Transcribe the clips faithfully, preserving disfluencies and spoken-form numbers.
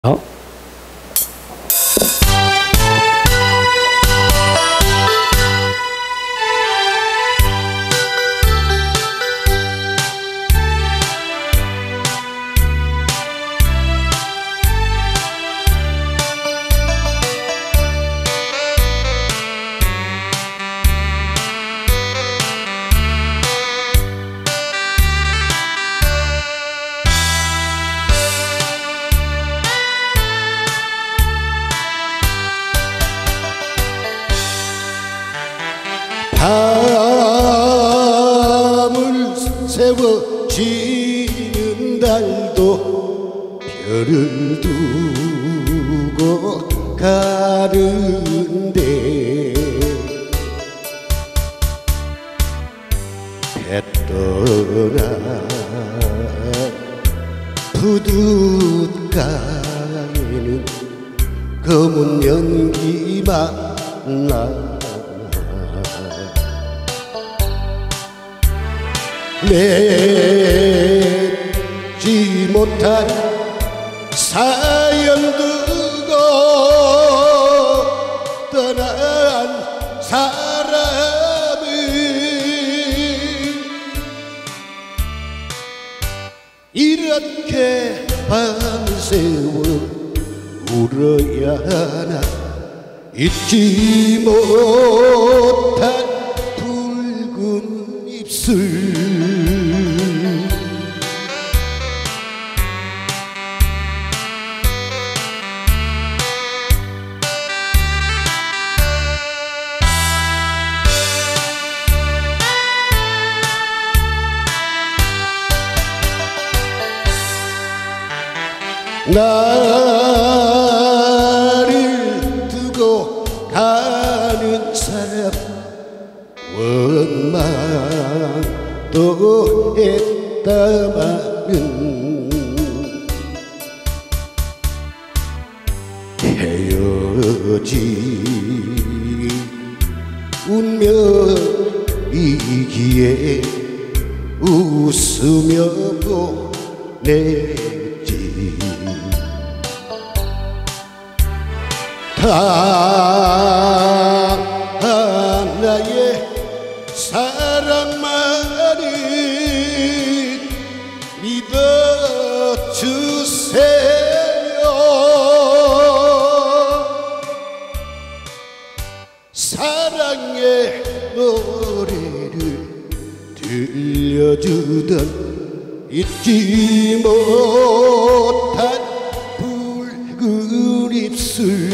어? 밤을 세워 지는 달도 별을 두고 가는데 배 떠나 부둣가에는 검은 연기만 나 맺지 못한 사연 두고 떠난 사람은 이렇게 밤새워 울어야 하나 잊지 못한 붉은 입술 나를 두고 가는 사람 원망도 했다마는 헤어진 운명이기에 웃으며 보냈지. 하나의 사랑만을 믿어주세요. 사랑의 노래를 들려주던 잊지 못한 붉은 입술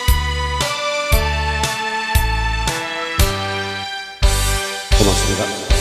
고맙습니다.